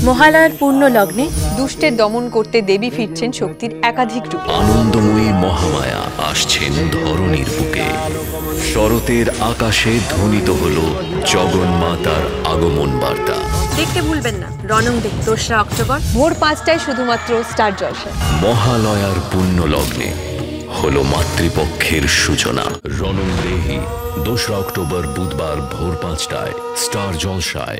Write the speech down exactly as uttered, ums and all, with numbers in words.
মহালয়ার পূর্ণ লগ্নে দুষ্টের দমন করতে দেবী ফিরছেন শক্তির একাধিক রূপ। আনন্দময়ী মহামায়া আসছেন ধরণীর বুকে। শরতের আকাশে ধ্বনিত হল জগন্মাতার আগমন বার্তা। দেখতে ভুলবেন না রণং দে দোসরা অক্টোবর ভোর পাঁচটায় শুধুমাত্র স্টার জলসায়। মহালয়ার পুণ্য লগ্নে হল মাতৃপক্ষের সূচনা। রণং দেহি দোসরা অক্টোবর বুধবার ভোর পাঁচটায় স্টার জলসায়।